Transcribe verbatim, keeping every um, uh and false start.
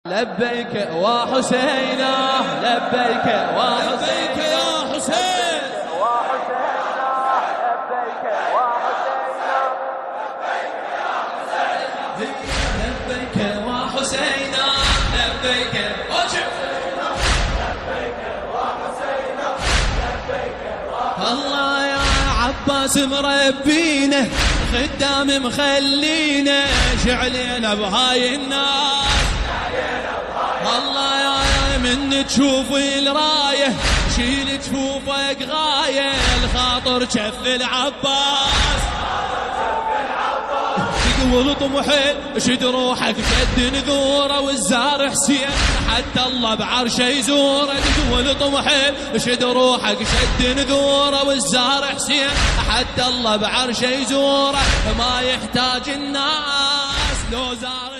لبيك وحسينا لبيك وحسينا لبيك يا حسين وحسينا لبيك وحسينا لبيك وحسينا لبيك الله يا عباس مربينا خدام مخلينا شعلنا بهاي الناس الله يا من تشوف الرايه شيل جفوفك غايه الخاطر شف العباس تقول طموحي شد روحك شد نذوره والزار حسين حتى الله بعرشه يزوره تقول طموحي شد روحك شد نذوره والزار حسين حتى الله بعرشه يزوره ما يحتاج الناس لو زار